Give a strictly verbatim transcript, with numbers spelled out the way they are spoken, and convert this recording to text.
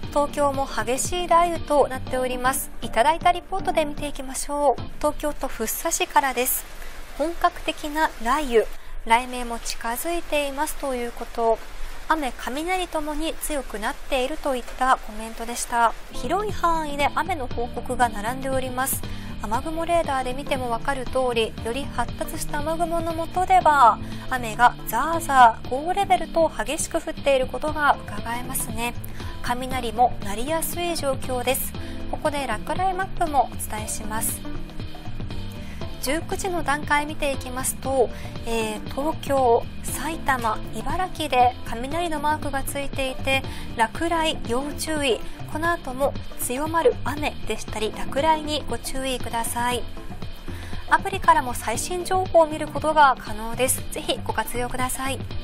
東京も激しい雷雨となっております。いただいたリポートで見ていきましょう。東京都福生市からです。本格的な雷雨、雷鳴も近づいていますということ。雨、雷ともに強くなっているといったコメントでした。広い範囲で雨の報告が並んでおります。雨雲レーダーで見てもわかる通り、より発達した雨雲の下では雨がザーザー豪雨レベルと激しく降っていることが伺えますね。雷も鳴りやすい状況です。ここで落雷マップもお伝えします。じゅうくじの段階見ていきますと、えー、東京、埼玉、茨城で雷のマークがついていて、落雷要注意。この後も強まる雨でしたり落雷にご注意ください。アプリからも最新情報を見ることが可能です。ぜひご活用ください。